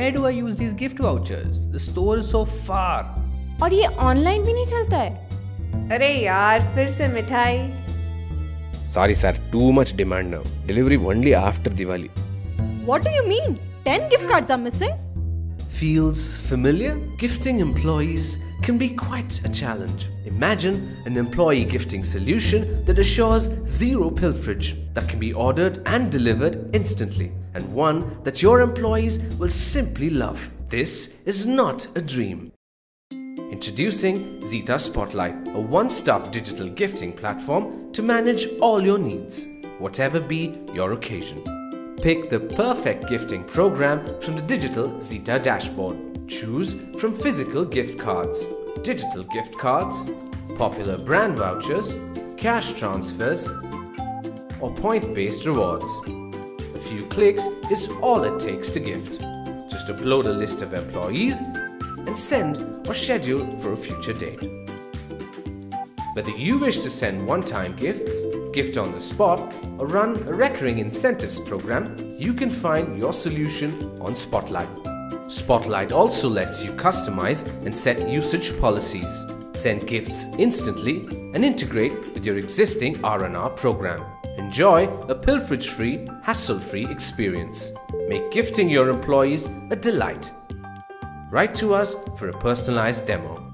where do I use these gift vouchers? The store is so far. और ये online भी नहीं चलता है? अरे यार फिर से मिठाई. Sorry sir, too much demand now. Delivery only after Diwali. What do you mean? 10 gift cards are missing? Feels familiar? Gifting employees can be quite a challenge. Imagine an employee gifting solution that assures zero pilferage, that can be ordered and delivered instantly, and one that your employees will simply love. This is not a dream. Introducing Zeta Spotlight, a one-stop digital gifting platform to manage all your needs, whatever be your occasion. Pick the perfect gifting program from the digital Zeta dashboard. Choose from physical gift cards, digital gift cards, popular brand vouchers, cash transfers, or point-based rewards. A few clicks is all it takes to gift. Just upload a list of employees and send or schedule for a future date. Whether you wish to send one-time gifts, gift on the spot, or run a recurring incentives program, you can find your solution on Spotlight. Spotlight also lets you customize and set usage policies, send gifts instantly, and integrate with your existing R&R program. Enjoy a pilferage-free, hassle-free experience. Make gifting your employees a delight. Write to us for a personalized demo.